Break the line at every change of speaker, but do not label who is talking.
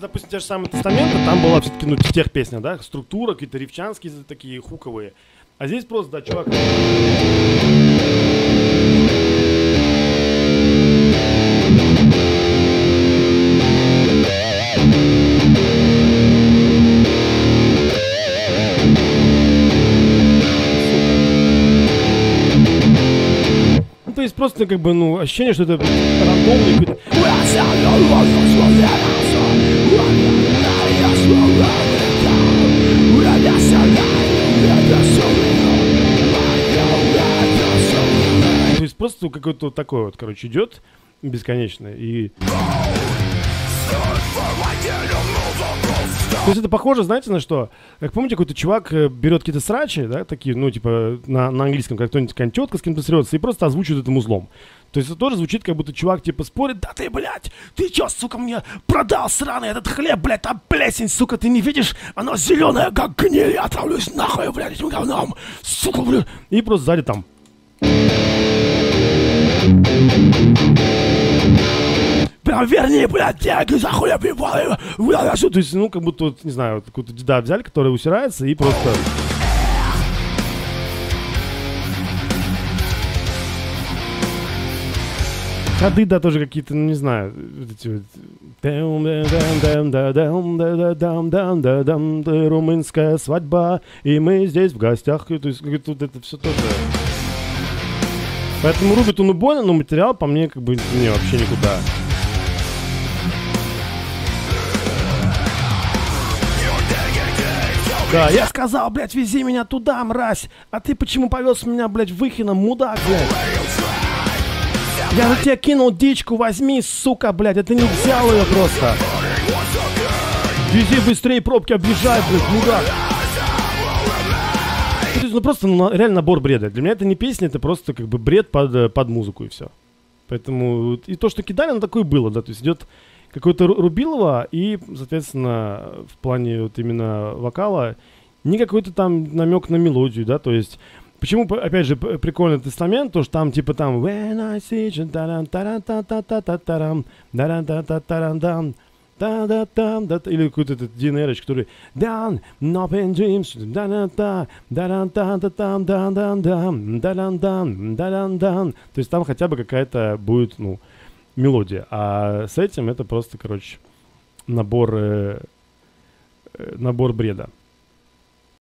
допустим, те же самые Тестаменты, там была все-таки, ну, тех песня, да, структура, какие-то рифчанские такие хуковые. А здесь просто, да, чувак... Ну, то есть просто, как бы, ну, ощущение, что это рандомный какой-то... То есть просто какой-то вот такой вот, короче, идет бесконечно и... То есть это похоже, знаете, на что? Как помните, какой-то чувак берет какие-то срачи, да, такие, ну, типа, на английском, как кто-нибудь, какая-нибудь тетка с кем-то срется, и просто озвучивает это узлом. То есть это тоже звучит, как будто чувак, типа, спорит: да ты, блядь, ты чё, сука, мне продал сраный этот хлеб, блядь, там плесень, сука, ты не видишь? Оно зеленое, как гниль, я отравлюсь нахуй, блядь, этим говном, сука, блядь. И просто сзади там... Прям верни, блядь, деньги за хуя пивали. То есть, ну, как будто, вот, не знаю, вот, какую-то деда взяли, который усирается, и просто... Ходы, да, тоже какие-то, ну, не знаю, вот эти вот... Румынская свадьба, и мы здесь в гостях. То есть, тут это все тоже... Поэтому рубит он убойно, но материал, по мне, как бы, не, вообще никуда. Да, я сказал, блядь, вези меня туда, мразь. А ты почему повез меня, блядь, в Выхино, мудак, блядь? Я на тебя кинул дичку, возьми, сука, блядь. Это не взял ее просто. Вези быстрее, пробки объезжай, блядь, мудак. Ну просто, ну, реально набор бреда. Для меня это не песня, это просто как бы бред под музыку и все. Поэтому и то, что кидали, оно такое было, да. То есть идет какое-то Рубилово и, соответственно, в плане вот именно вокала не какой-то там намек на мелодию, да, то есть почему, опять же, прикольный Тестамент, то что там типа там When I see you, или какой-то этот DNR, который down, open dreams, то есть там хотя бы какая-то будет, ну, мелодия. А с этим это просто, короче, набор бреда.